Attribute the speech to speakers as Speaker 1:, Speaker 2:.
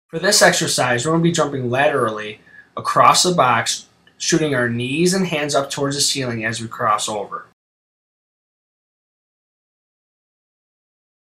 Speaker 1: For this exercise, we're going to be jumping laterally across the box, shooting our knees and hands up towards the ceiling as we cross over.